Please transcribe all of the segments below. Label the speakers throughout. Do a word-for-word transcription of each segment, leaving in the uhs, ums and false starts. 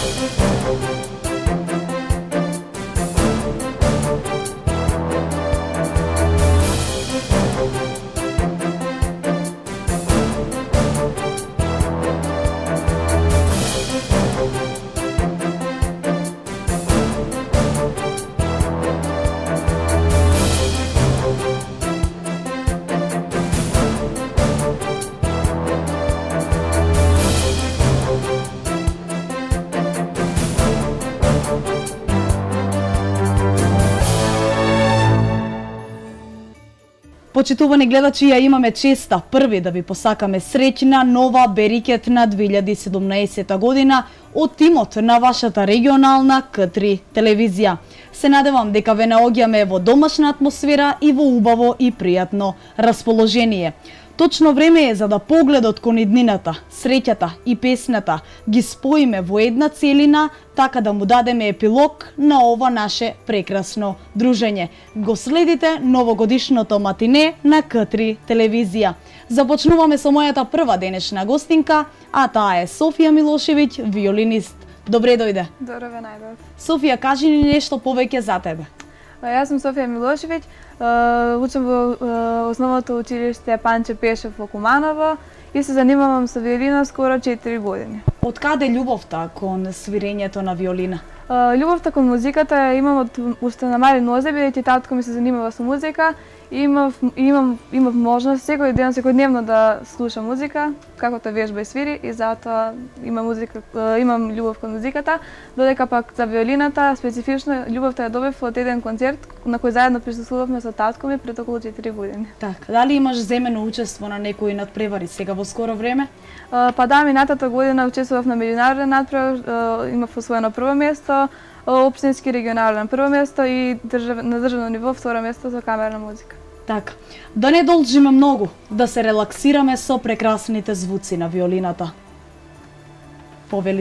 Speaker 1: Почитувани гледачи, ја имаме честа први да ви посакаме среќна нова берикет на две илјади и седумнаесета година од тимот на вашата регионална К три телевизија. Се надевам дека ве наоѓаме во домашна атмосфера и во убаво и пријатно расположение. Точно време е за да погледот кон иднината, среќата и песната ги споиме во една целина, така да му дадеме епилог на ова наше прекрасно дружење. Го следите новогодишното матине на К три телевизија. Започнуваме со мојата прва денешна гостинка, а таа е Софија Милошевиќ, виолинист. Добре дојде.
Speaker 2: Добро ве најдов.
Speaker 1: Софија, кажи ни нешто повеќе за тебе.
Speaker 2: Јас сум Софија Милошевиќ, учам во основното училиште Панче Пешев во Куманово и се занимавам со виолина скоро четири години.
Speaker 1: Од каде љубовта кон свирењето на виолина?
Speaker 2: Љубовта кон музиката ја имам од уште на мали нозе, бидејќи татко ми се занимава со музика и имав имам имав можност секој ден, секојдневно да слушам музика, како тоа вежба и свири, и затоа имам музика, имам љубов кон музиката, додека пак за виолината специфично љубовта ја добив од еден концерт на кој заедно присуствувавме со татко ми пред околу четири години.
Speaker 1: Така, дали имаш земено учество на некои надпревари сега во скоро време?
Speaker 2: Па да, минатата година учествував на меѓународен надпревар, имав освоено прво место, општински регионален прво место и држав... на државно ниво второ место за камерна музика.
Speaker 1: Така, да не должиме многу, да се релаксираме со прекрасните звуци на виолината. Повели.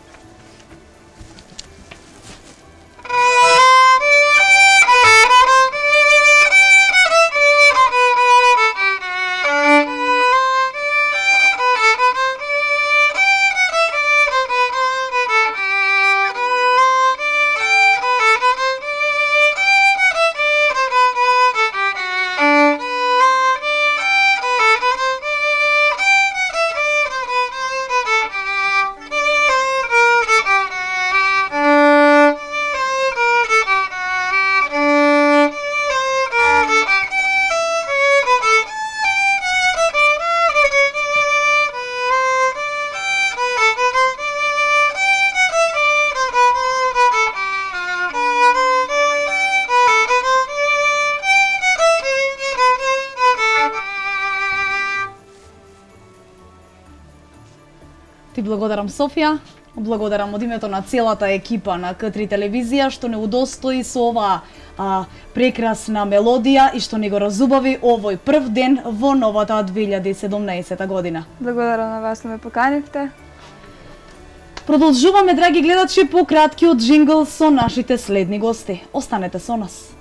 Speaker 1: Ти благодарам, Софија. Благодарам од името на целата екипа на К три телевизија што не удостои со оваа а, прекрасна мелодија и што ни го разубави овој прв ден во новата две илјади и седумнаесета година.
Speaker 2: Благодарам на вас што ме поканивте.
Speaker 1: Продолжуваме, драги гледачи, по краткиот джингл со нашите следни гости. Останете со нас.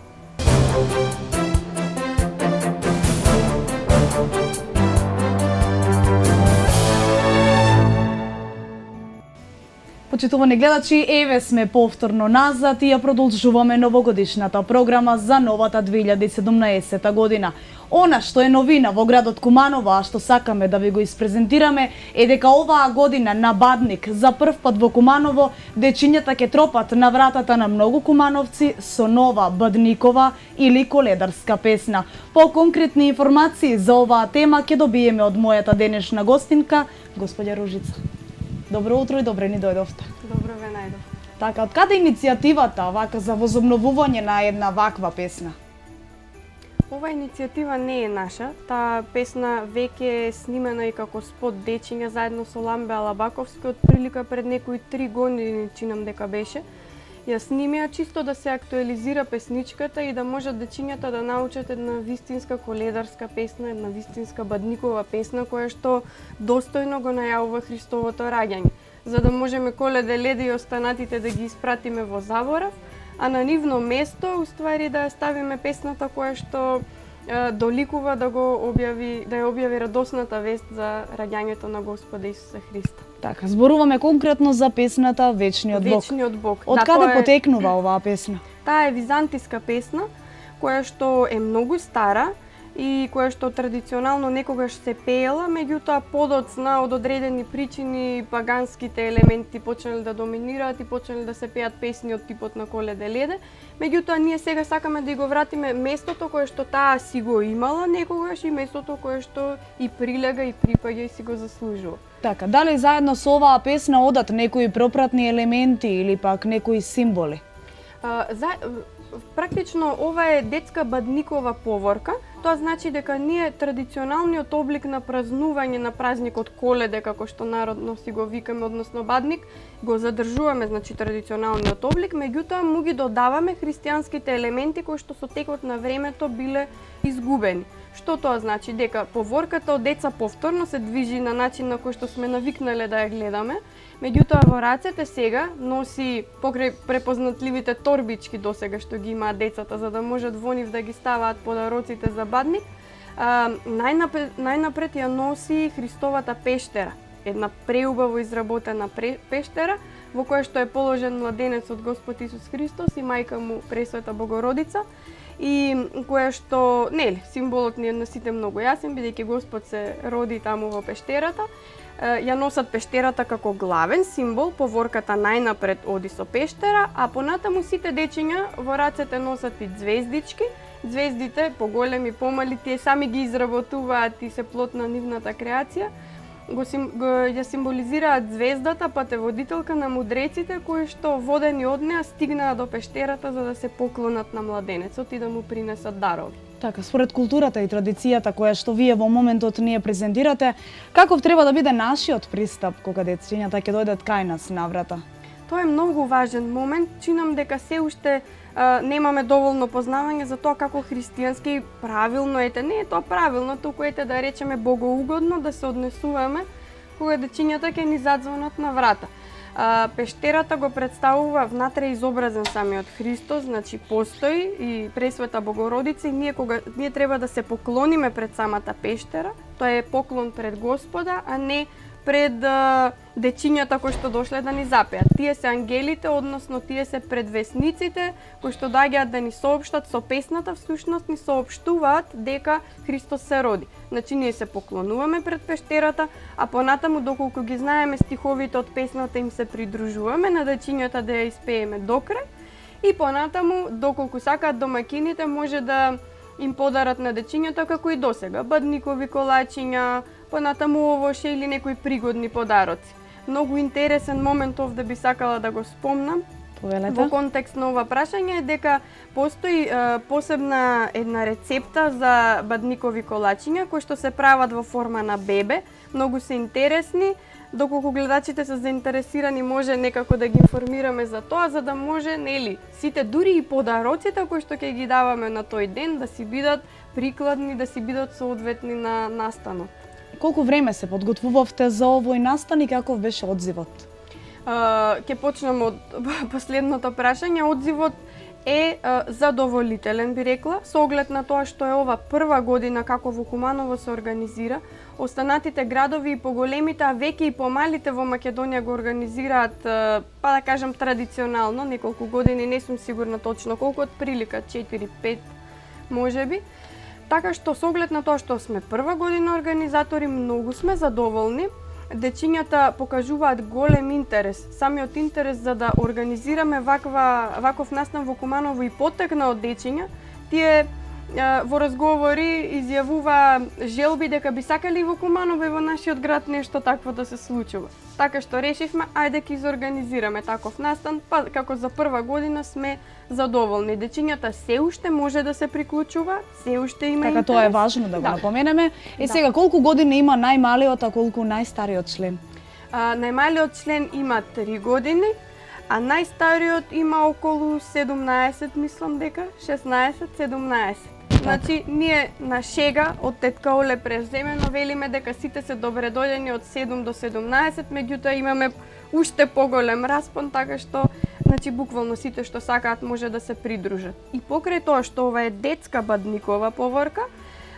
Speaker 1: Почитувани гледачи, еве сме повторно назад и ја продолжуваме новогодишната програма за новата две илјади и седумнаесета година. Она што е новина во градот Куманово, а што сакаме да ви го испрезентираме, е дека оваа година на Бадник за прв пат во Куманово дечињата ќе тропат на вратата на многу кумановци со нова Бадникова или коледарска песна. По конкретни информации за оваа тема ќе добиеме од мојата денешна гостинка, господја Ружица. Добро утро и добре ни дојдовте.
Speaker 2: Добро ве најдов.
Speaker 1: Така, од каде иницијативата вака за возобновување на една ваква песна?
Speaker 3: Ова иницијатива не е наша. Таа песна веќе е снимена и како спот дечиња заедно со Ламбе Алабаковски од прилика пред некои три години, чинам дека беше. Ја снимија чисто да се актуализира песничката и да можат дечињата да научат една вистинска коледарска песна, една вистинска Бадникова песна која што достојно го најавува Христовото раѓање, за да можеме Коледе леде и останатите да ги испратиме во заборав, а на нивно место, уствари, да ја ставиме песната која што доликува да го објави, да ја објави радосната вест за раѓањето на Господа Исуса Христа.
Speaker 1: Така, зборуваме конкретно за песната Вечниот Бог.
Speaker 3: Вечниот Бог.
Speaker 1: Од
Speaker 3: да,
Speaker 1: каде
Speaker 3: е,
Speaker 1: потекнува оваа песна?
Speaker 3: Таа е византиска песна, која што е многу стара и која што традиционално некогаш се пеела, меѓутоа подоцна од одредени причини паганските елементи почнале да доминираат и почнале да се пеат песни од типот на Коледе леде. Меѓутоа ние сега сакаме да го вратиме местото кое што таа си го имала некогаш и местото кое што и прилега и припаѓа и си го заслужува.
Speaker 1: Така, дали заедно со оваа песна одат некои пропратни елементи или пак некои символи?
Speaker 3: А, за, практично ова е детска бадникова поворка. Тоа значи дека ние традиционалниот облик на празнување на празникот Коледе, како што народно си го викаме, односно бадник, го задржуваме, значи традиционалниот облик, меѓутоа му ги додаваме христијанските елементи кои што со текот на времето биле изгубени. Што тоа значи? Дека поворката од деца повторно се движи на начин на кој што сме навикнале да ја гледаме, меѓутоа во рацете сега носи покрај препознатливите торбички досега што ги имаат децата за да можат во нив да ги ставаат подароците за бадник. А, најнапред, најнапред ја носи Христовата пештера, една преубаво изработена пре, пештера во која што е положен младенецот Господ Исус Христос и мајка му Пресвета Богородица, и која што, нели, символот ни е на сите многу јасен, бидејќи Господ се роди таму во пештерата. Ја носат пештерата како главен символ, поворката најнапред оди со пештера, а понатаму сите дечиња во рацете носат и звездички. Звездите, поголеми, помали, тие сами ги изработуваат и се плод на нивната креација. Го, сим, го ја символизираат звездата, патеводителка на мудреците, кои што водени од неа стигнаа до пештерата за да се поклонат на младенецот и да му принесат дарови.
Speaker 1: Така, според културата и традицијата која што вие во моментот ние презентирате, каков треба да биде нашиот пристап кога дечињата ќе дојдат кај нас наврата?
Speaker 3: Тоа е многу важен момент. Чинам дека се уште а, немаме доволно познавање за тоа како христијански правилно ете. Не е тоа правилно, туку ете да речеме богоугодно да се однесуваме кога дечињата ќе ни задзвонат на врата. А, пештерата го представува внатре изобразен самиот Христос, значи постои и Пресвета Богородица и ние кога ние треба да се поклониме пред самата пештера. Тоа е поклон пред Господа, а не пред а, дечињата кои што дошле да ни запеат. Тие се ангелите, односно тие се предвесниците кои што доаѓаат да ни соопштат со песната, всушност ни соопштуваат дека Христос се роди. Значи ние се поклонуваме пред пештерата, а понатаму доколку ги знаеме стиховите од песната им се придружуваме на дечињата да ја испееме докрај и понатаму доколку сакаат домаќините може да им подарат на дечињата како и досега, бадникови колачиња, понатаму овоше или некои пригодни подароци. Многу интересен момент овде би сакала да го спомнам.
Speaker 1: Повелете.
Speaker 3: Во контекст на ова прашање е дека постои е, посебна една рецепта за бадникови колачиња кои што се прават во форма на бебе. Многу се интересни. Доколку гледачите се заинтересирани, може некако да ги информираме за тоа, за да може, нели, сите дури и подароците кои што ќе ги даваме на тој ден да си бидат прикладни, да си бидат соодветни на настанот.
Speaker 1: Колку време се подготвувавте за овој настан и каков беше одзивот?
Speaker 3: Ќе почнем од последното прашање. Одзивот е а, задоволителен, би рекла, со оглед на тоа што е ова прва година како во Куманово се организира. Останатите градови и поголемите, а веќе и помалите во Македонија го организираат, а, па да кажам традиционално, неколку години, не сум сигурна точно колку, од прилика четири пет можеби. Така што со оглед на тоа што сме прва година организатори, многу сме задоволни. Дечињата покажуваат голем интерес. Самиот интерес за да организираме ваква, ваков настан во Куманово и потекна од дечиња. Тие во разговори изјавува желби дека би сакали во Куманово и во нашиот град нешто такво да се случува. Така што решивме, ајде ќе изорганизираме таков настан, па како за прва година сме задоволни. Дечињата се уште може да се приклучува, се уште има
Speaker 1: така,
Speaker 3: интерес.
Speaker 1: Тоа е важно да го
Speaker 3: да.
Speaker 1: напоменеме. И
Speaker 3: да.
Speaker 1: сега, колку години има најмалиот, а колку најстариот член?
Speaker 3: А, најмалиот член има три години, а најстариот има околу седумнаесет, мислам дека, шеснаесет седумнаесет. Значи, ние на шега од тетка Оле преземено велиме дека сите се добредојдени од седум до седумнаесет, меѓутоа имаме уште поголем распон, така што, значи, буквално сите што сакаат може да се придружат. И покрај тоа што ова е детска бадникова поворка,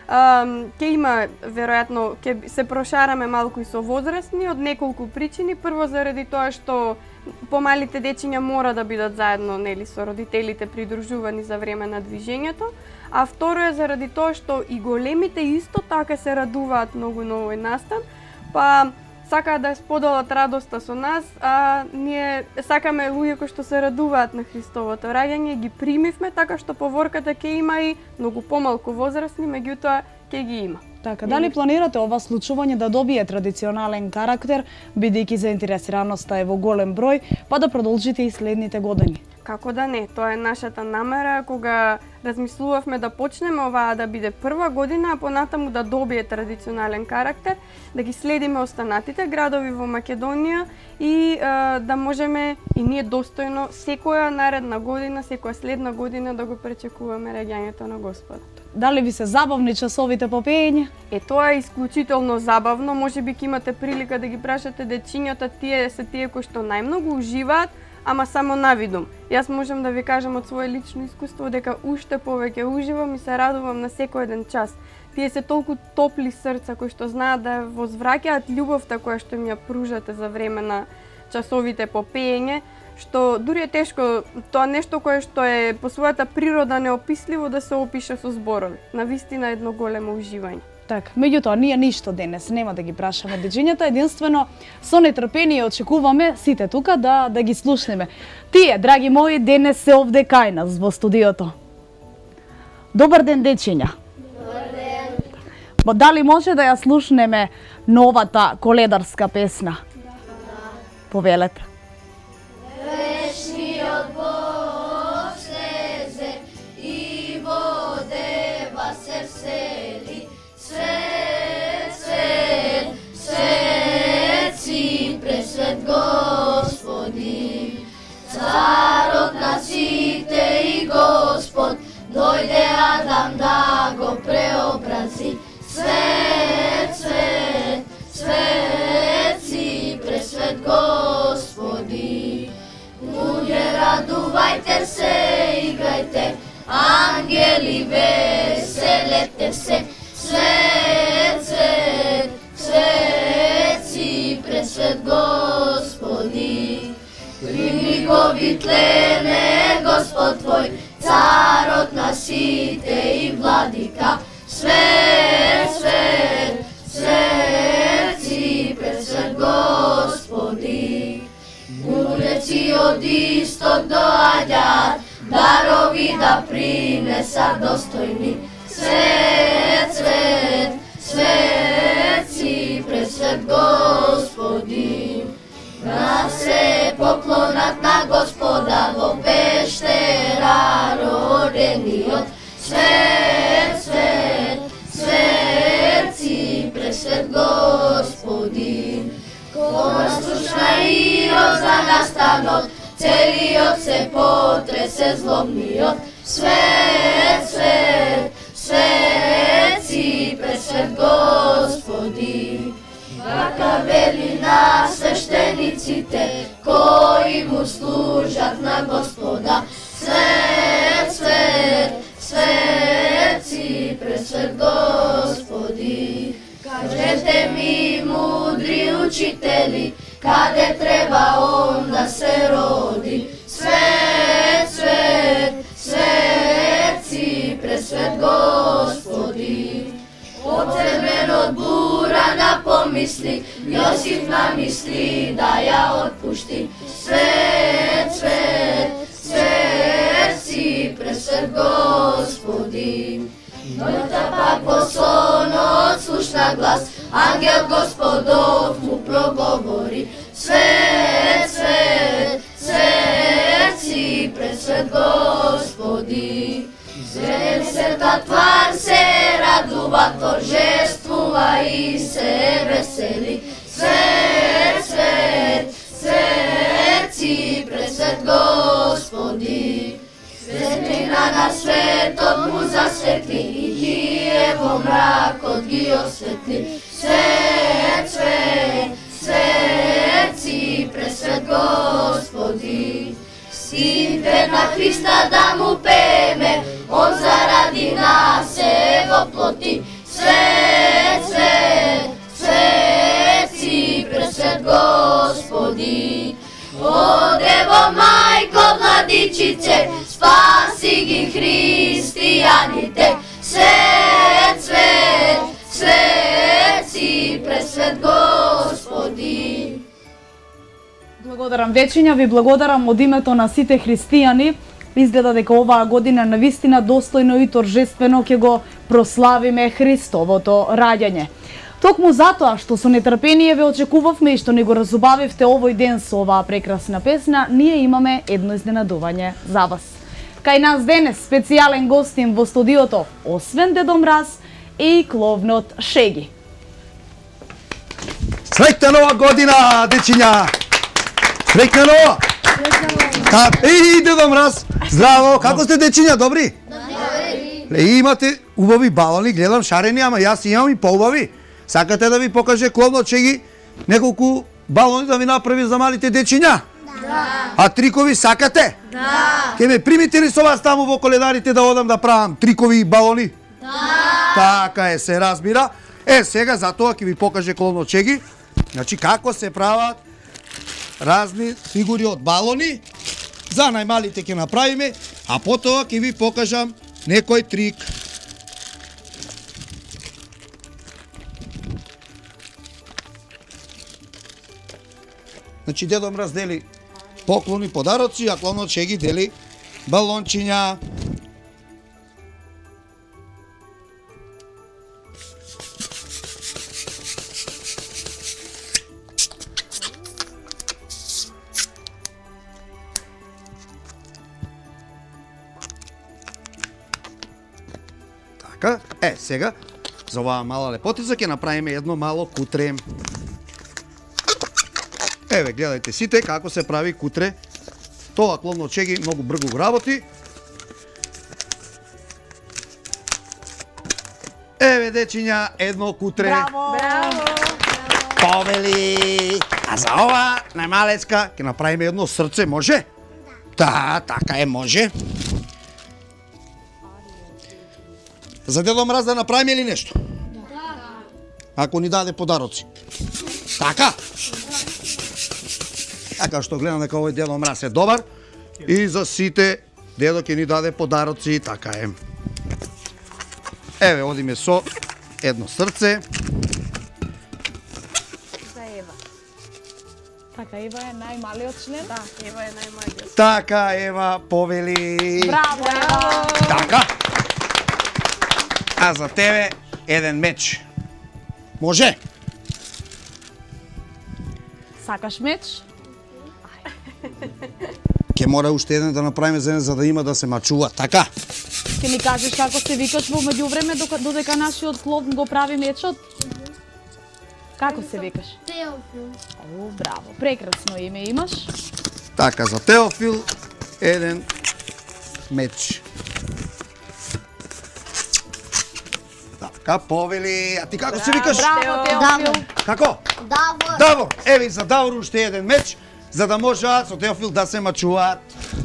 Speaker 3: Ке има, веројатно, ќе се прошараме малку и со возрастни од неколку причини. Прво заради тоа што помалите дечиња мора да бидат заедно, нели, со родителите придружувани за време на движењето, а второ е заради тоа што и големите исто така се радуваат многу на овој настан, па сакаат да споделат радоста со нас, а ние сакаме луѓе кои што се радуваат на Христовото раѓање, ги примивме, така што поворката ќе има и многу помалку возрастни, меѓутоа ќе ги има.
Speaker 1: Така, дали планирате ова случување да добие традиционален карактер, бидејќи заинтересираноста е во голем број, па да продолжите и следните години?
Speaker 3: Како да не, тоа е нашата намера. Кога размислувавме да почнеме оваа да биде прва година, а понатаму да добие традиционален карактер, да ги следиме останатите градови во Македонија и е, да можеме и ние достојно секоја наредна година, секоја следна година да го пречекуваме раѓањето на Господа.
Speaker 1: Дали ви се забавни часовите по пеење?
Speaker 3: Е, тоа е исклучително забавно. Можеби ќе имате прилика да ги прашате дечињата, тие се тие кои што најмногу уживаат, ама само навидум. Јас можам да ви кажам од свое лично искуство дека уште повеќе уживам и се радувам на секој еден час. Тие се толку топли срца кои што знаат да возвраќаат љубовта која што им ја пружате за време на часовите по пеење, што дури е тешко, тоа нешто кое што е по својата природа неописливо да се опише со зборови. Навистина едно големо уживање.
Speaker 1: Така, меѓутоа, ние ништо денес нема да ги прашаме дечињата, единствено со нетрпение очекуваме сите тука да да ги слушнеме. Тие, драги мои, денес се овде кај нас во студиото. Добар ден, дечиња.
Speaker 4: Добар ден.
Speaker 1: Ба дали може да ја слушнеме новата коледарска песна?
Speaker 4: Да.
Speaker 1: Повелете.
Speaker 4: Вечниот Бог слезе и во дева се всели. Свет, свет, свет си пресвет Господи, Царот на сите и Господ, дојде Адам да го преобрази. Свет, свет, свет си пресвет Господи, луѓе радувајте се, играјте, ангели веселете се. Свет, свет, свет си пресвет Господи, примигови тлене Господ твој, Царот на сите и владика. Свет, свет, свет си пресвет Господи, мудреци од исток доаѓаат, дарови да принесат достојни. Свет, свет, свет си пресвет Господи, да се поклонат на Господа во пештера родениот. Свет, свет, свет си пресвет Господи, кога слушна Ирод за настанот, целиот се потресе злобниот. Свет, свет, свет си пресвет Господи, вака вели на свештениците, кои му служат на Господа. Свет, свет, свет си пресвет Господи, кажете ми, мудри учители, каде треба он да се роди. Свет, свет, свет си пресвет Господи, од земенот бура на помисли, Јосиф намисли да ја отпушти. Свет, свет, свет си пресвет Господи, ноќта пак во сонот слушна глас, ангел Господов му проговори. Свет, свет, свет си пресвет Господи, Светата твар се радува, торжествува и се весели. Свет, свет, свет си пресвет Господи, светлина на светот му засветли и тие во мракот ги осветли. Свет, свет, свет си пресвет Господи, сите на Христа да му пееме, он заради нас се воплоти. Свет, свет, свет си пресвет Господи. О Дево Мајко Владичице, спаси ги христијаните. Свет, свет, свет си пресвет Господи.
Speaker 1: Благодарам вечиња, ви благодарам од името на сите христијани. Изгледа дека оваа година навистина достојно и торжествено ќе го прославиме Христовото раѓање. Токму затоа што со нетрпение ве очекувавме и што ни го разубавивте овој ден со оваа прекрасна песна, ние имаме едно изненадување за вас. Кај нас денес специјален гостин во студиото, освен Дедо Мраз, и кловнот Шеги.
Speaker 5: Среќна нова година, дечиња! Среќна нова! Та, еј, Дедо Мраз! Здраво! Како сте, дечиња? Добри? Добри! Е, имате убави балони, гледам шарени, ама јас имам и поубави. Сакате да ви покаже кловнот Шеги неколку балони да ви направи за малите дечиња? Да. А трикови сакате? Да. Ке ме примите ли со вас таму во коледарите да одам да правам трикови балони? Да. Така е, се разбира. Е, сега затоа ќе ви покаже кловнот Шеги. Значи, како се прават разни фигури од балони. За најмалите ќе направиме, а потоа ќе ви покажам некој трик. Значи, Дедо Мраз дели поклони, подароци, а кловнот Шеги дели балончиња. Така, е, сега, за оваа мала лепотица ќе направиме едно мало кутре. Еве, гледајте сите како се прави кутре. Тоа кловнот Шеги многу брзо го работи. Еве, дечиња, едно кутре.
Speaker 1: Браво! Браво!
Speaker 5: Повели! А за ова најмалечка ќе направиме едно срце, може? Да, така е, може. За Дедо Мраз да направиме или нешто? Да. Ако ни даде подароци. Така? Така што гледам дека овој Дедо Мраз е добар и за сите дедо ќе ни даде подароци, така е. Еве, одиме со едно срце.
Speaker 2: За Ева.
Speaker 1: Така, Ева е најмалиот член.
Speaker 2: Да, Ева е најмалиот.
Speaker 5: Така, Ева, повели.
Speaker 1: Браво, Ева!
Speaker 5: Така. А за тебе еден меч. Може?
Speaker 1: Сакаш меч?
Speaker 5: Ке мора уште еден да направиме за, за да има да се мачува, така?
Speaker 1: Ке ми кажеш како се викаш во меѓувреме додека нашиот кловн го прави мечот? Како се викаш?
Speaker 4: Теофил.
Speaker 1: О, браво, прекрасно име имаш.
Speaker 5: Така, за Теофил еден меч. Така, повели. А ти како се викаш?
Speaker 1: Браво, Теофил.
Speaker 5: Како?
Speaker 4: Давор.
Speaker 5: Давор. Еви за Давор уште еден меч, за да можат со Теофил да се мачуваат.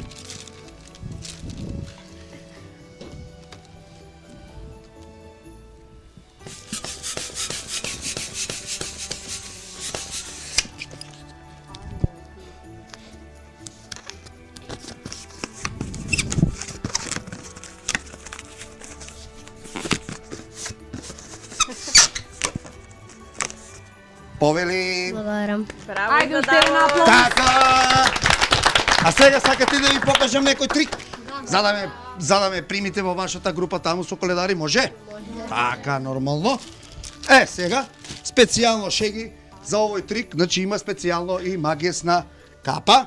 Speaker 5: Повели.
Speaker 4: Благодарам.
Speaker 2: Браво,
Speaker 1: Ајде, уште една аплауз.
Speaker 5: Така. А сега сакате да ви покажам некој трик? За да ме за да ме примите во вашата група таму со коледари, може? Може. Така, нормално. Е, сега специјално Шеги за овој трик, значи има специјално и магиесна капа.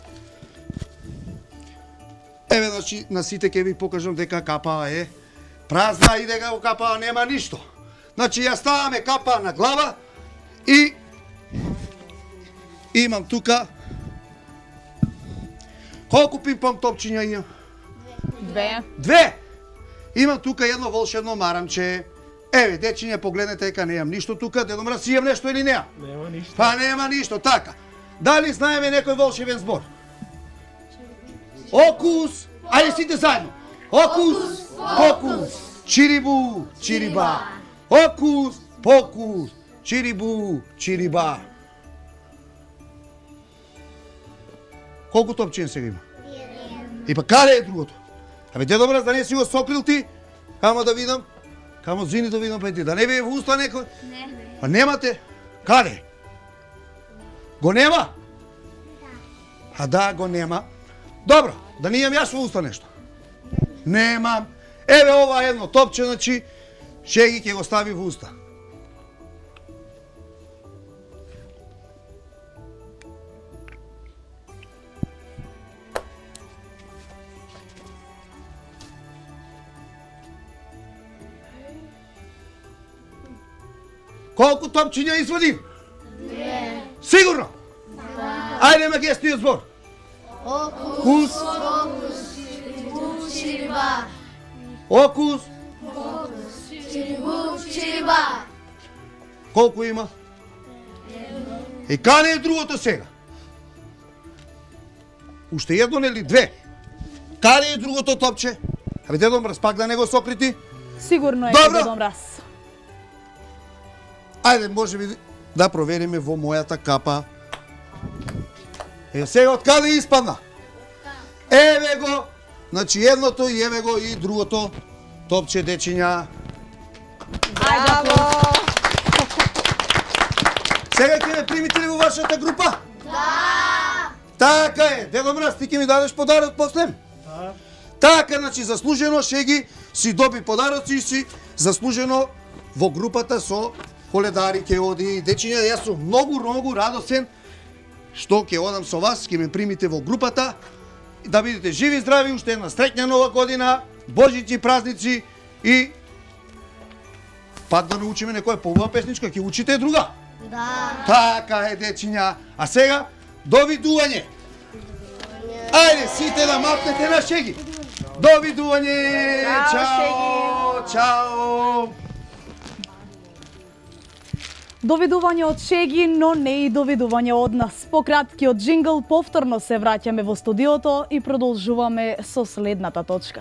Speaker 5: Еве, значи на сите ќе ви покажам дека капа е празна и дека во капа нема ништо. Значи ја ставаме капа на глава и имам тука колку пинг-понг топчиња имам?
Speaker 1: Две.
Speaker 5: Две! Имам тука едно волшебно марамче. Еве, дечиња, погледнете дека немам ништо тука. Дедо Мраз, имам нешто или неа?
Speaker 6: Нема ништо.
Speaker 5: Па нема ништо, така. Дали знаеме некој волшебен збор? Окус! Ајде сите заедно. Окус, покус, чирибу, чириба. Окус, покус, чирибу, чириба. Колку топчиња сега има? И па каде е другото? Абе, дедо брат, да не си го сокрил ти? Камо да видам? Камо зини да видам па ти? Да не бе во уста некој? Не. Па немате? Каде? Го нема? А да, го нема. Добро, да не имам јас во уста нешто. Немам. Еве ова едно топче, значи, Шеги ќе го стави во уста. Колку топчиња извади? Две. Сигурно? Да. Ајде магијскиот збор. Окус.
Speaker 4: Окус. Чириба.
Speaker 5: Окус.
Speaker 4: Чирибу, чириба.
Speaker 5: Колку има?
Speaker 4: Едно.
Speaker 5: И каде е другото сега? Уште едно или две? Каде е другото топче? Абе, дедо Мраз, пак да не го сокрити?
Speaker 1: Сигурно е,
Speaker 5: Добро.
Speaker 1: дедо Мраз.
Speaker 5: Ајде, може би да провериме во мојата капа. Е, сега од каде испадна? Еве го, значи едното и еве го и другото топче, дечиња.
Speaker 2: Браво!
Speaker 5: Сега ќе ме примите ли во вашата група?
Speaker 4: Да!
Speaker 5: Така е, дедо Мраз, ти ќе ми дадеш подарок после? Да. Така, значи, заслужено Шеги си доби подароци и си заслужено во групата со Коледари ќе оди. Дечиња, јас сум многу, многу радосен што ќе одам со вас, ќе ме примите во групата, да бидете живи, здрави, уште една среќна нова година, божични празници и пак да научиме некоја поубава песничка, ќе учите друга.
Speaker 4: Да.
Speaker 5: Така е, дечиња. А сега, довидување. Ајде, сите да мапнете на Шеги. Довидување. Чао, чао.
Speaker 1: Довидување од Шеги, но не и довидување од нас. По краткиот джингл повторно се враќаме во студиото и продолжуваме со следната точка.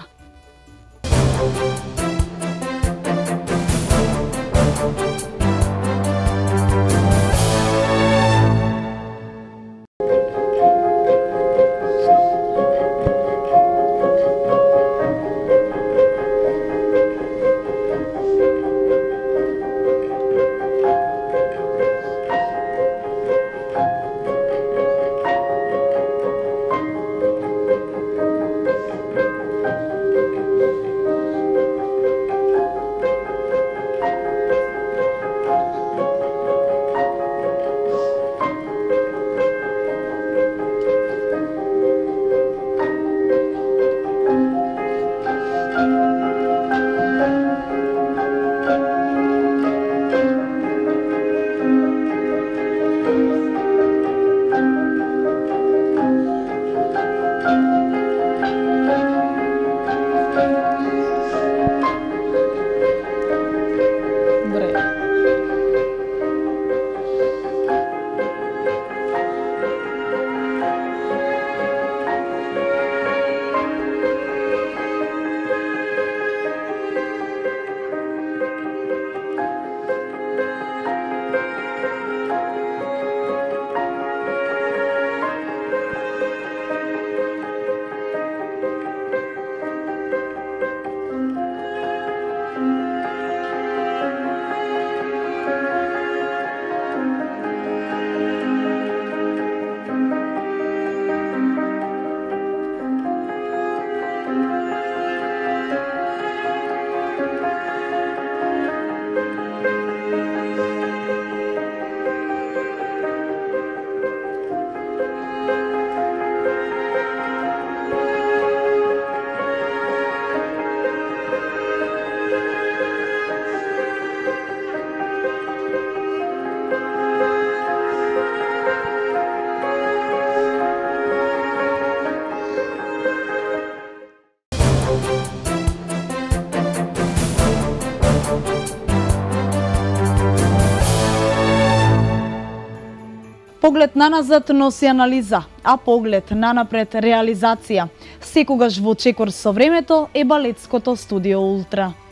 Speaker 1: Поглед наназад носи анализа, а поглед нанапред реализација. Секогаш во чекор со времето е балетското студио Ултра.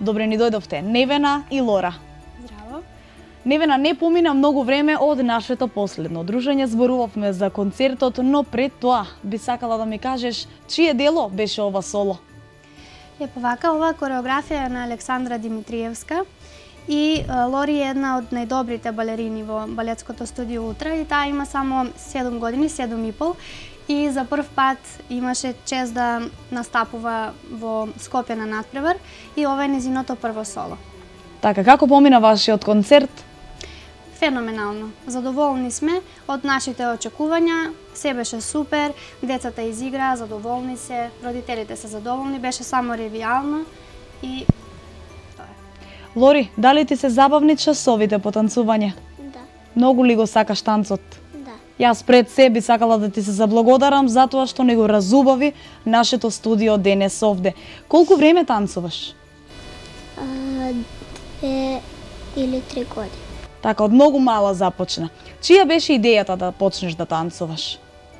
Speaker 1: Добре ни дојдовте Невена и Лора.
Speaker 6: Здраво.
Speaker 1: Невена, не помина многу време од нашето последно дружење, зборувавме за концертот, но пред тоа би сакала да ми кажеш чие дело беше ова соло?
Speaker 6: Епа вака, ова кореографија е на Александра Димитриевска и Лори е една од најдобрите балерини во балетското студио Ултра и таа има само седум години, седум и пол и за прв пат имаше чест да настапува во Скопје на натпревар и ова е незиното прво соло.
Speaker 1: Така, како помина вашиот концерт?
Speaker 6: Феноменално. Задоволни сме од нашите очекувања, се беше супер, децата изиграа, задоволни се, родителите се задоволни, беше само ревијално и тоа е.
Speaker 1: Лори, дали ти се забавни часовите по танцување?
Speaker 4: Да,
Speaker 1: Многу ли го сакаш танцот?
Speaker 4: да.
Speaker 1: Јас пред се би сакала да ти се заблагодарам за тоа што не го разубави нашето студио денес овде. Колку време танцуваш?
Speaker 4: А, две или три години.
Speaker 1: Така, од многу мала започна. Чија беше идејата да почнеш да танцуваш?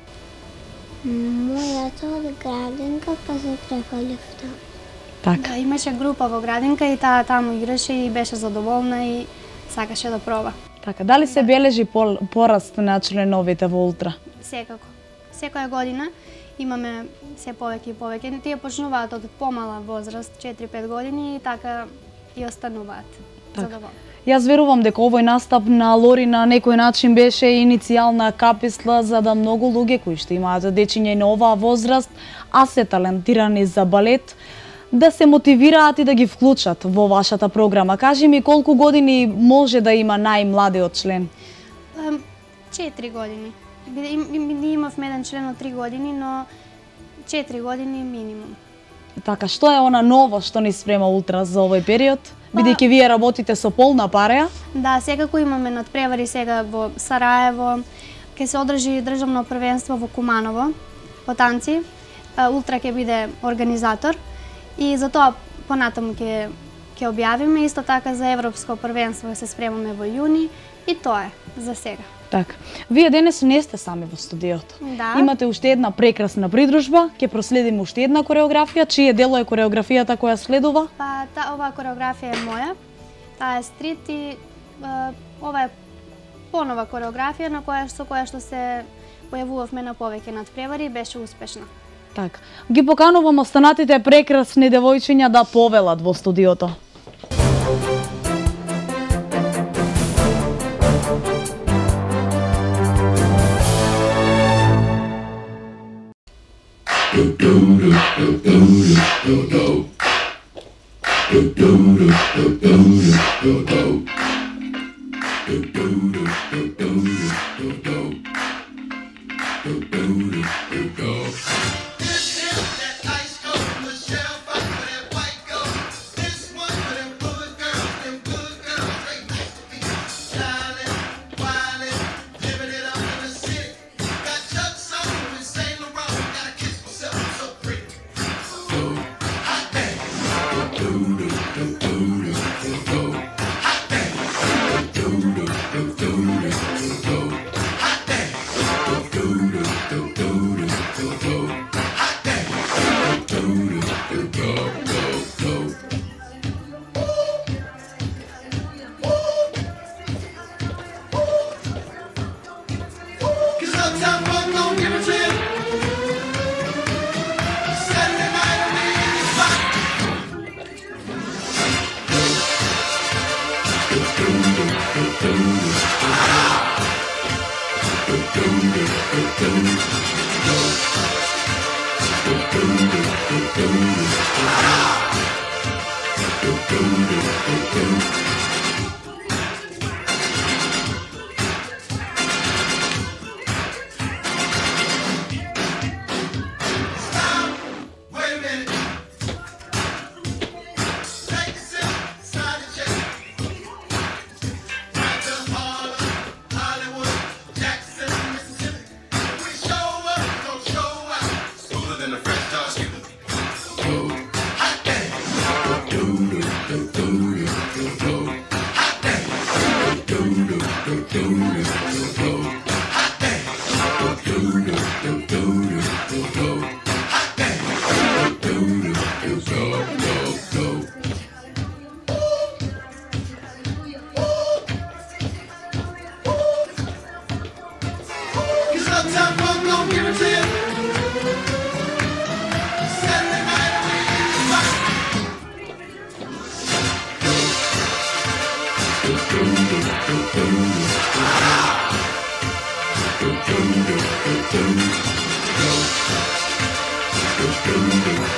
Speaker 4: Мојата од градинка, па се трефалив таму.
Speaker 1: Така.
Speaker 6: Да, имаше група во градинка и таа таму играше и беше задоволна и сакаше да проба.
Speaker 1: Така, дали се бележи пол, пораст на членовите во Ултра?
Speaker 6: Секако. Секоја година имаме се повеќе и повеќе. Тие почнуваат од помала возраст, четири-пет години и така и остануваат.
Speaker 1: Така.
Speaker 6: Задоволни.
Speaker 1: Јас верувам дека овој настап на Лори на некој начин беше иницијална каписла за да многу луѓе кои што имаат дечиња и на оваа возраст, а се талентирани за балет, да се мотивираат и да ги вклучат во вашата програма. Кажи ми колку години може да има најмладиот член?
Speaker 6: Ем, Четири години. Биде- им- им- Ние имавме еден член од три години, но четири години минимум.
Speaker 1: Така, што е она ново што ни спрема Ултра за овој период? Бидејќи вие работите со полна пареја?
Speaker 6: Да, секако имаме надпревари сега во Сараево, ќе се одржи државно првенство во Куманово по танци. Е, Ултра ќе биде организатор и за тоа понатаму ќе ќе објавиме, исто така за европско првенство се спремаме во јуни и тоа е за сега.
Speaker 1: Така. Вие денес не сте сами во студиото.
Speaker 6: Да.
Speaker 1: Имате уште една прекрасна придружба, ќе проследиме уште една кореографија. Чие дело е кореографијата која следува?
Speaker 6: Па та оваа кореографија е моја. Таа е стрит и е, ова е понова кореографија на која со која што се појавувавме на повеќе надпревари и беше успешна.
Speaker 1: Така. Ги поканувам останатите прекрасни девојчиња да повелат во студиото.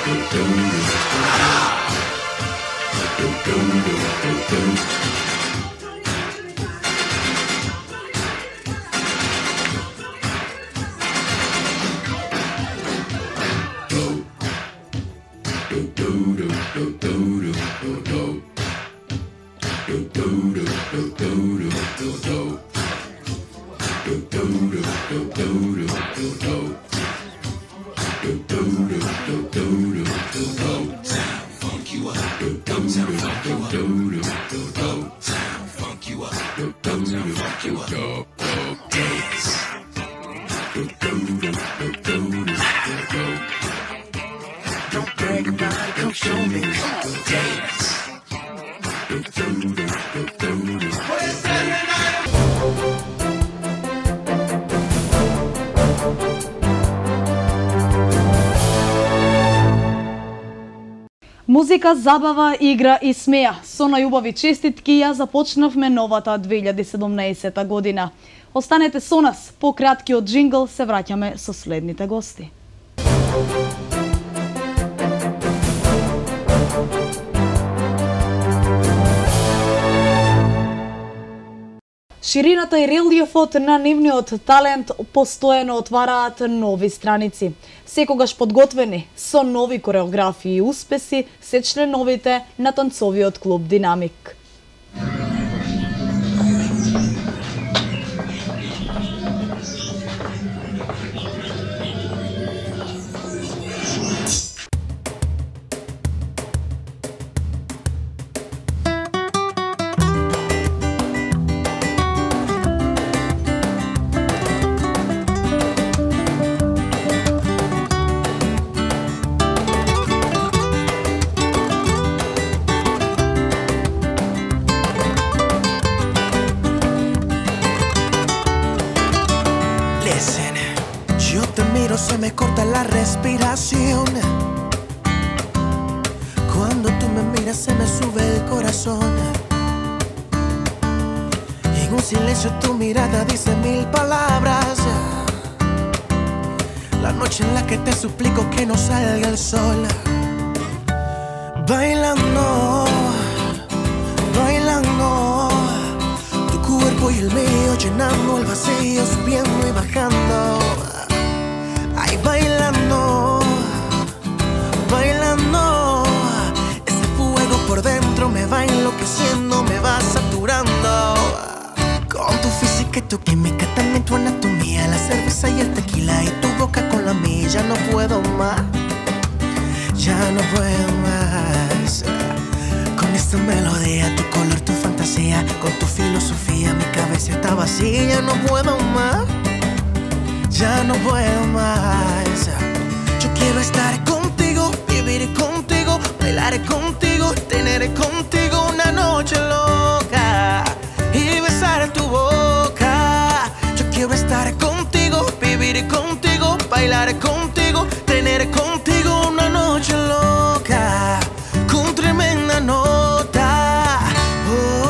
Speaker 1: Музика, забава, игра и смеја. Со најубави честитки ја започнавме новата две илјади и седумнаесета година. Останете со нас, по краткиот джингл се враќаме со следните гости. Ширината и релиефот на нивниот талент постојано отвараат нови страници. Секогаш подготвени со нови кореографии и успеси се членовите на танцовиот клуб Динамик.
Speaker 7: Se me corta la respiración. Cuando tú me miras se me sube el corazón. Y en un silencio tu mirada dice mil palabras. La noche en la que te suplico que no salga el sol. Bailando, bailando, tu cuerpo y el mío llenando el vacío, subiendo y bajando. Ay, bailando, bailando, ese fuego por dentro me va enloqueciendo, me va saturando. Con tu física y tu química, también tu anatomía, la cerveza y el tequila y tu boca con la mía. Ya no puedo más, ya no puedo más. Con esta melodía, tu color, tu fantasía, con tu filosofía, mi cabeza está vacía. Ya no puedo más, ya no puedo más. Yo quiero estar contigo, vivir contigo, bailar contigo, tener contigo una noche loca y besar tu boca. Yo quiero estar contigo, vivir contigo, bailar contigo, tener contigo una noche loca con tremenda nota. Oh.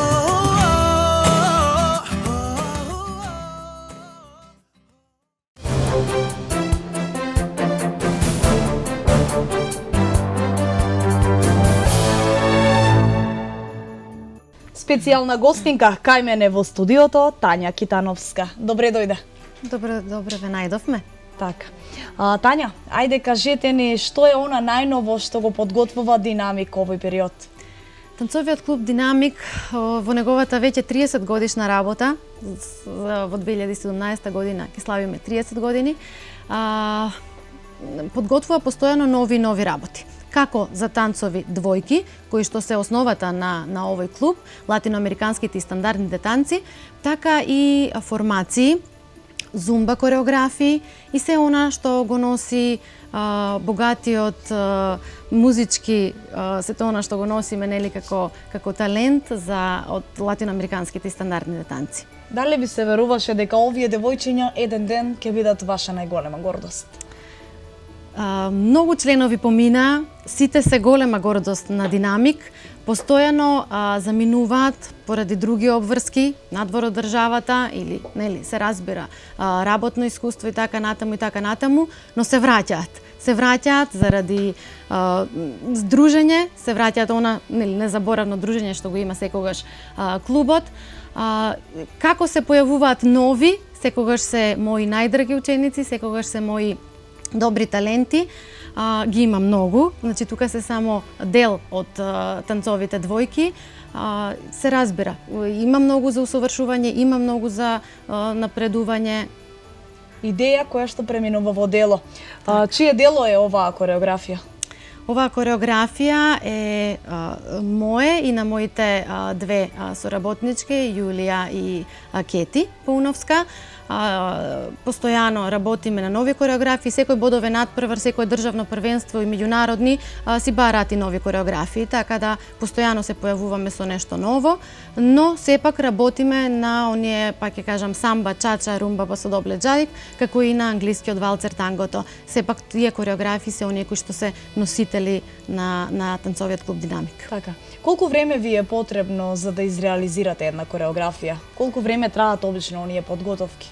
Speaker 1: Специјална гостинка кај мене во студиото Тања Китановска. Добре дојде.
Speaker 8: Добре, добре ве најдовме.
Speaker 1: Така. А, Тања, ајде кажете ни што е она најново што го подготвува Динамик овој период?
Speaker 8: Танцовиот клуб Динамик во неговата веќе триесет годишна работа, во две илјади и седумнаесета година ќе славиме триесет години, а, подготвува постојано нови и нови работи. Како за танцови двојки, кои што се основата на, на овој клуб, латиноамериканските и стандардните танци, така и формации, зумба кореографии и се она што го носи а, богатиот а, музички, а, се тоа што го носиме нели како како талент за од латиноамериканските и стандардните танци.
Speaker 1: Дали ви се веруваше дека овие девојчиња еден ден ќе бидат ваша најголема гордост?
Speaker 8: Uh, многу членови помина, сите се голема гордост на Динамик, постојано а, заминуваат поради други обврски надвор од државата или нели се разбира а, работно искуство и така натаму и така натаму, но се враќаат. Се враќаат заради а, здружење, се враќаат она нели незаборавно дружење што го има секогаш а, клубот. А, како се појавуваат нови, секогаш се мои најдраги ученици, секогаш се мои добри таленти. А, ги има многу, значи тука се само дел од а, танцовите двојки. А, се разбира, има многу за усовршување, има многу за а, напредување.
Speaker 1: Идеја која што преминува во дело. А, чие дело е оваа кореографија?
Speaker 8: Оваа кореографија е а, мое и на моите а, две а, соработнички, Јулија и а, Кети Пауновска. А, постојано работиме на нови кореографии, секој бодове надпревар, секој државно првенство и меѓународни а, си бараат и нови кореографии, така да постојано се појавуваме со нешто ново, но сепак работиме на оние, пак ќе кажам, самба, чача, румба, пасодобле, джаик, како и на англискиот валцер тангото. Сепак тие кореографии се оние кои што се носители на, на танцовиот клуб Динамик.
Speaker 1: Така. Колку време ви е потребно за да изреализирате една кореографија? Колку време траат обично оние подготовки?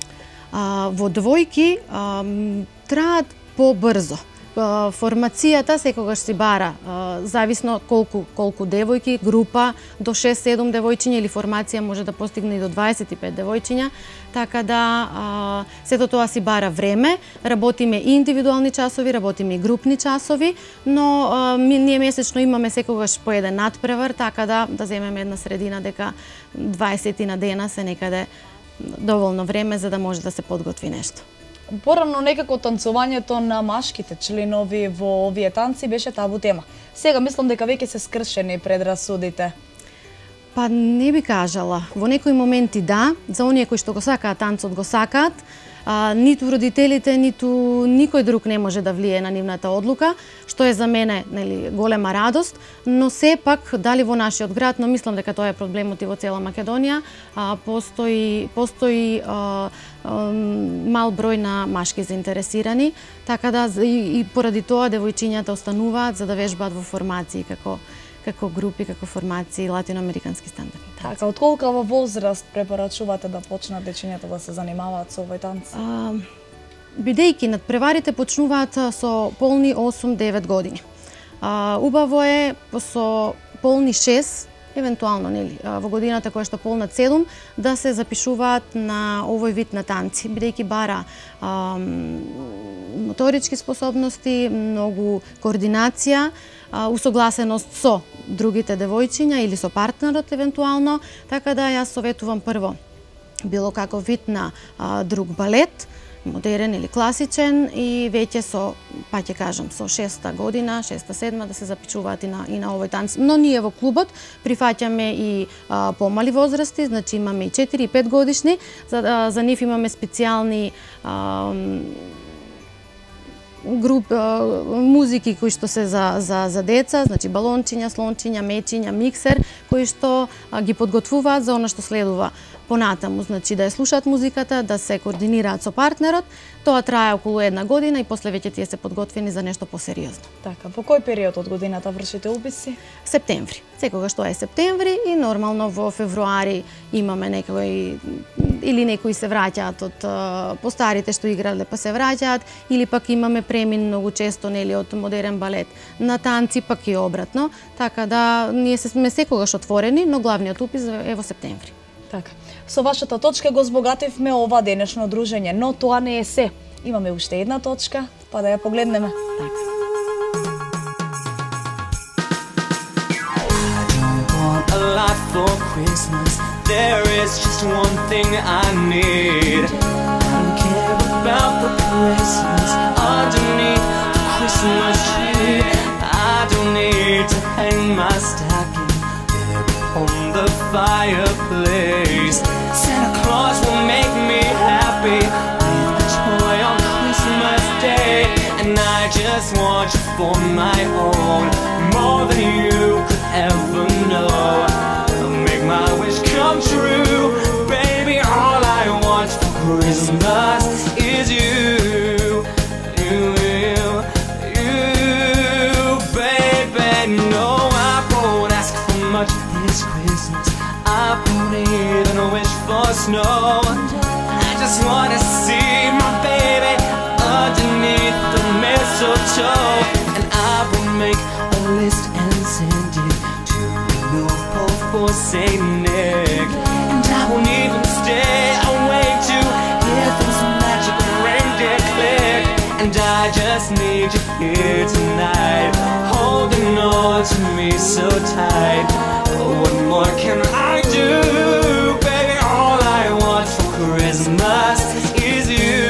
Speaker 8: А, во двојки а, траат побрзо. А, формацијата секогаш си бара, а, зависно колку колку девојки, група до шест-седум девојчиња или формација може да постигне и до дваесет и пет девојчиња, така да а, сето тоа си бара време. Работиме и индивидуални часови, работиме и групни часови, но а, ми, ние месечно имаме секогаш по еден надпревар, така да да земеме една средина дека дваесет на дена се некаде доволно време за да може да се подготви нешто.
Speaker 1: Порано некако танцувањето на машките членови во овие танци беше табу тема. Сега мислам дека веќе се скршени предрасудите.
Speaker 8: Па не би кажала. Во некои моменти да, за оние кои што го сакаат танцот го сакаат, а, ниту родителите, ниту никој друг не може да влие на нивната одлука, што е за мене нели голема радост, но сепак дали во нашиот град, но мислам дека тоа е проблемот и во цела Македонија, а, постои постои а, а, мал број на машки заинтересирани, така да и, и поради тоа девојчињата остануваат за да вежбаат во формации како како групи, како формации латиноамерикански стандарди.
Speaker 1: Така, од колкава возраст препорачувате да почнат дечињата да се занимаваат со овој танц?
Speaker 8: А, бидејќи надпреварите почнуваат со полни осум-девет години. А, убаво е со полни шест, евентуално нели во годината која што полнат седум, да се запишуваат на овој вид на танци, бидејќи бара а, моторички способности, многу координација, а, усогласеност со другите девојчиња или со партнерот евентуално, така да јас советувам прво било каков вид на а, друг балет, модерен или класичен, и веќе со, па ќе кажам, со шеста година, шеста-седма да се запишуваат и на, и на овој танц. Но ние во клубот прифаќаме и а, помали возрасти, значи имаме и четири и пет годишни, за, а, за нив имаме специјални а, груп а, музики кои што се за, за, за деца, значи балончиња, слончиња, мечиња, миксер, кои што а, ги подготвуваат за она што следува понатаму, значи да ја слушаат музиката, да се координираат со партнерот. Тоа трае околу една година и после веќе тие се подготвени за нешто посериозно.
Speaker 1: Така, во кој период од годината вршите уписи?
Speaker 8: Септември. Секогаш тоа е септември и нормално во февруари имаме некој или некои се враќаат од постарите што играле па се враќаат, или пак имаме премин многу често нели од модерен балет на танци, пак и обратно, така да ние сме секогаш отворени, но главниот упис е во септември.
Speaker 1: Така. Со вашата точка го збогативме ова денешно дружење, но тоа не е се. Имаме уште една точка, па да ја погледнеме.
Speaker 8: Така.
Speaker 7: A lot for Christmas. There is just one thing I need. I don't care about the presents underneath the Christmas tree. I don't need to hang my stocking on the fireplace. Santa Claus will make me happy with a toy on Christmas Day, and I just want you for my own, more than you could ever know. Make my wish come true, baby. All I want for Christmas is you, you, you, you, baby. No, I won't ask snow. I just wanna see my baby underneath the mistletoe. And I will make a list and send it to the North Pole for Saint Nick. And I won't even stay away to hear those magical reindeer click. And I just need you here tonight, holding on to me so tight. What more can I do, baby? All I want for Christmas is you.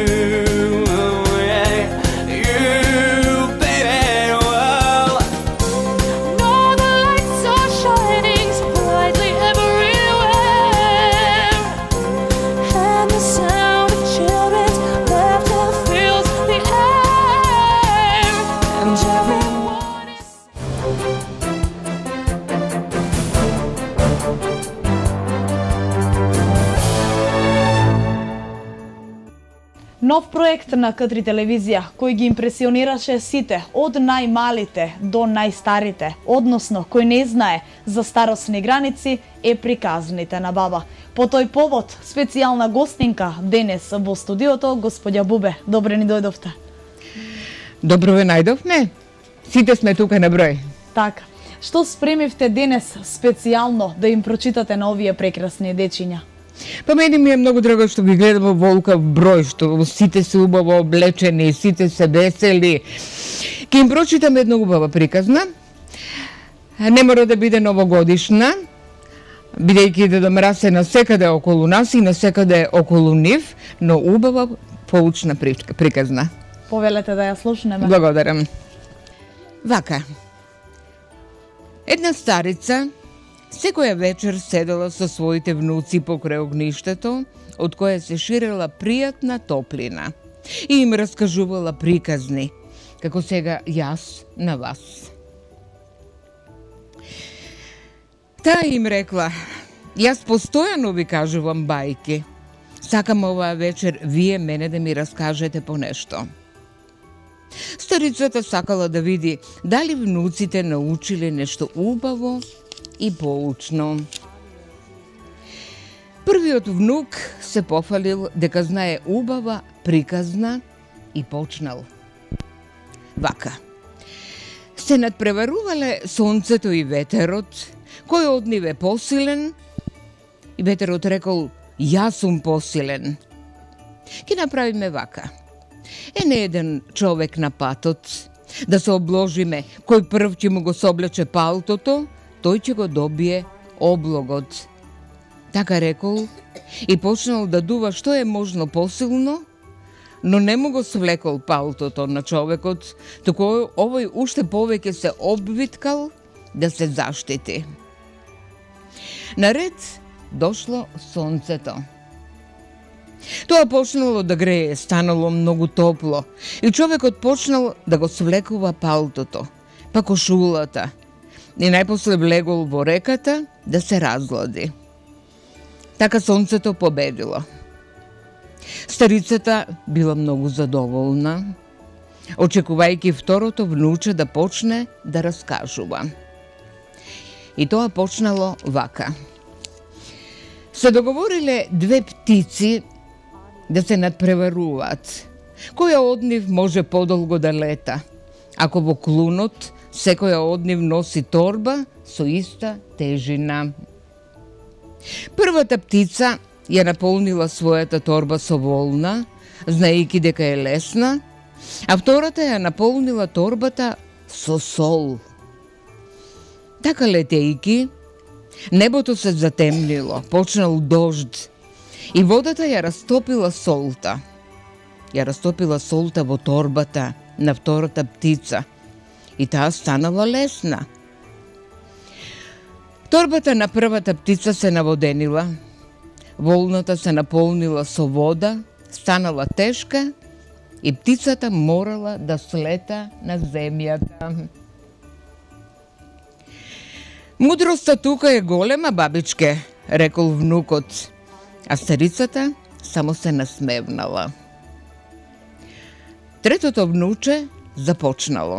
Speaker 1: Нов проект на К три телевизија кој ги импресионираше сите, од најмалите до најстарите, односно кој не знае за старосни граници, е Приказните на баба. По тој повод, специјална гостинка денес во студиото, господја Бубе. Добре ни дојдовте.
Speaker 9: Добро ве најдовме. Сите сме тука на број.
Speaker 1: Така. Што спремивте денес специјално да им прочитате на овие прекрасни дечиња?
Speaker 9: Па мене ми е многу драго што ги гледам во волкав број, што сите се убаво облечени, сите се весели. Ке им прочитам една убава приказна. Не мора да биде новогодишна, бидејќи Дедо Мраз е насекаде околу нас и насекаде околу нив, но убава поучна приказна.
Speaker 1: Повелете да ја слушнеме.
Speaker 9: Благодарам. Вака. Една старица секоја вечер седела со своите внуци покрај огништето, од кое се ширела пријатна топлина и им раскажувала приказни, како сега јас на вас. Таа им рекла: јас постојано ви кажувам бајки. Сакам оваа вечер вие мене да ми раскажете по нешто. Старицата сакала да види дали внуците научиле нешто убаво и поучно. Првиот внук се пофалил дека знае убава приказна и почнал. Вака. Се надпреварувале сонцето и ветерот, кој од нив е посилен, и ветерот рекол: јас сум посилен. Ке направиме вака. Ене еден човек на патот, да се обложиме, кој прв ќе му го соблече палтото, тој ќе го добие облогот. Така рекол и почнал да дува што е можно посилно, но не му го свлекол палтото на човекот, туку овој уште повеќе се обвиткал да се заштити. Наред дошло сонцето. Тоа почнало да грее, станало многу топло и човекот почнал да го свлекува палтото, па кошулата, и најпосле влегол во реката да се разлади. Така сонцето победило. Старицата била многу задоволна, очекувајќи второто внуче да почне да раскажува. И тоа почнало вака. Се договориле две птици да се надпреваруваат. Која од нив може подолго да лета, ако во клунот секоја од нив носи торба со иста тежина. Првата птица ја наполнила својата торба со волна, знаејќи дека е лесна, а втората ја наполнила торбата со сол. Така летејќи, небото се затемнило, почнал дожд и водата ја растопила солта. Ја растопила солта во торбата на втората птица и таа станала лесна. Торбата на првата птица се наводенила, волната се наполнила со вода, станала тешка и птицата морала да слета на земјата. Мудроста тука е голема, бабичке, рекол внукот, а старицата само се насмевнала. Третото внуче започнало.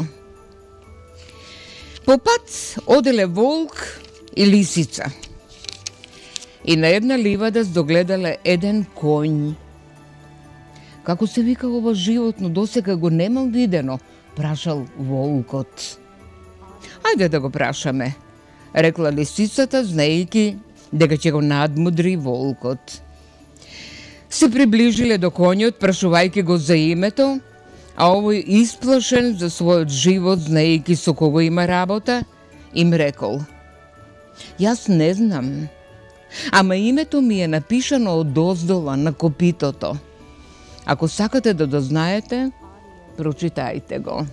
Speaker 9: По пат оделе волк и лисица. и на една ливада догледале еден конј. Како се вика ова животно, досега го немам видено, прашал волкот. Ајде да го прашаме, рекла лисицата, знаејќи дека ќе го надмудри волкот. Се приближиле до конјот, прашувајќи го за името, а овој исплашен за својот живот, знаејќи со кого има работа, им рекол: Јас не знам, ама името ми е напишано од оздола на копитото. Ако сакате да дознаете, прочитајте го.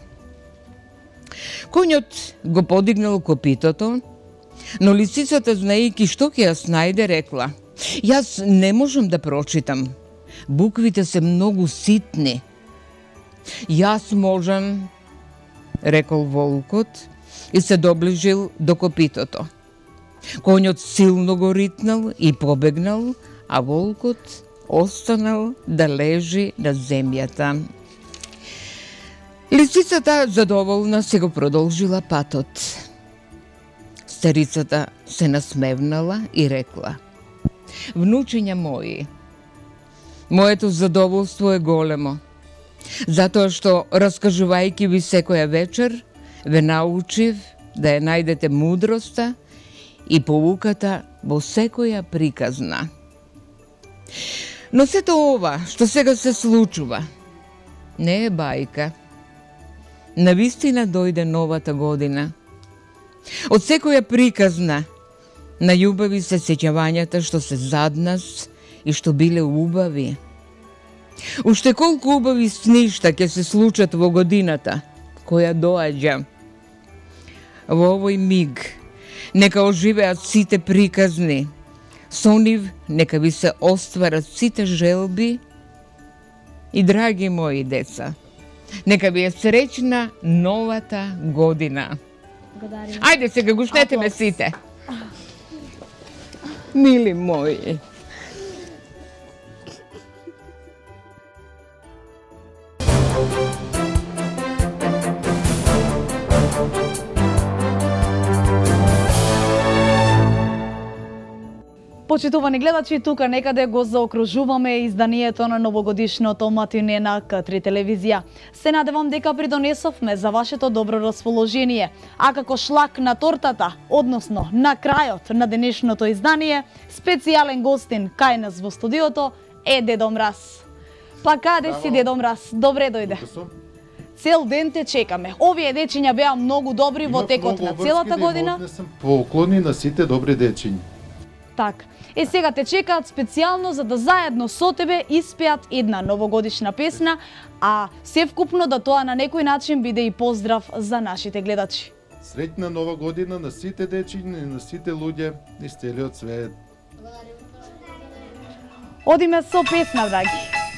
Speaker 9: Конјот го подигнал копитото, но лисицата, знаејќи што ќе ја снајде, рекла: Јас не можам да прочитам. Буквите се многу ситни. Јас можам, рекол волкот и се доближил до копитото. Конјот силно го ритнал и побегнал, а волкот останал да лежи на земјата. Лисицата задоволна се го продолжила патот. Старицата се насмевнала и рекла: Внучиња мои, моето задоволство е големо, затоа што, раскажувајќи ви секоја вечер, ве научив да ја најдете мудроста и поуката во секоја приказна. Но сето ова што сега се случува не е бајка. Навистина дојде новата година. Од секоја приказна најубави се сеќавањата што се зад нас и што биле убави. Уште колку убави сништа ќе се случат во годината која доаѓа. Во овој миг нека оживеат сите приказни, со нив нека ви се остварат сите желби и, драги мои деца, нека ви е среќна новата година. Ајде сега гушнете ме сите. Мили мои.
Speaker 1: Почитувани гледачи, тука некаде го заокружуваме изданието на новогодишното матине на К три телевизија. Се надевам дека придонесовме за вашето добро расположение, а како шлак на тортата, односно на крајот на денешното издание, специјален гостин кај нас во студиото е Дедо Мраз. Па каде си, Дедо Мраз? Добре дојде. Цел ден те чекаме. Овие дечиња беа многу добри во текот на целата година.
Speaker 10: Поклони на сите добри дечиња.
Speaker 1: Так. Е, сега те чекаат специјално за да заедно со тебе испеат една новогодишна песна, а севкупно да тоа на некој начин биде и поздрав за нашите гледачи.
Speaker 10: Среќна нова година на сите дечиња и на сите луѓе из целиот свет.
Speaker 1: Одиме со песна, драги.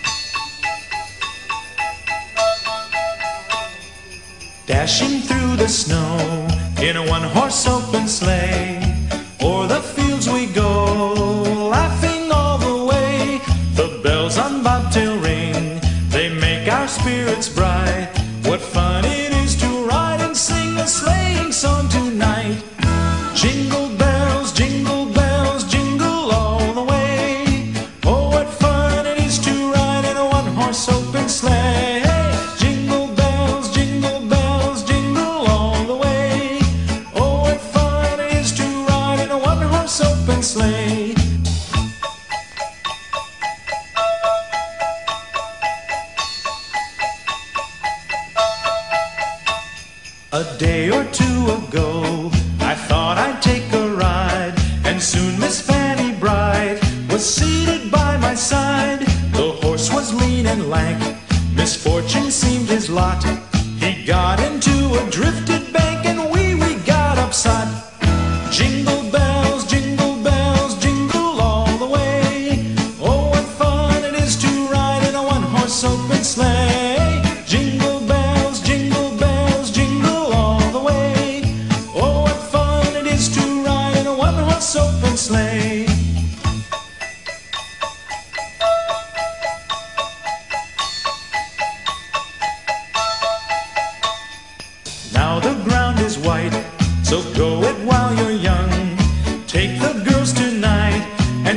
Speaker 11: Dashing through the snow in a one-horse open sleigh, o'er the fields we go, laughing all the way. The bells on bobtail ring, they make our spirits bright. What fun it is to ride and sing a sleighing song tonight. Jingle bells, jingle bells, jingle all the way. Oh, what fun it is to ride in a one-horse open sleigh. Jingle bells, jingle bells, jingle all the way. Oh, what fun it is to ride in a one-horse open sleigh. A day or two ago, I thought I'd take a ride, and soon Miss Fanny Bright was seated by my side. The horse was lean and lank, misfortune seemed his lot. He got into a drifted bank, and we, we got upset. Jingle bells, jingle bells, jingle all the way. Oh, what fun it is to ride in a one-horse open sleigh. Jingle bells, jingle bells, jingle all the way. Oh, what fun it is to ride in a one-horse open sleigh. Now the ground is white, so go it while you're young. Take the girls tonight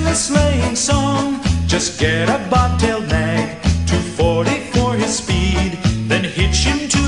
Speaker 11: the sleighing song. Just get a bobtailed nag, two forty for his speed, then hitch him to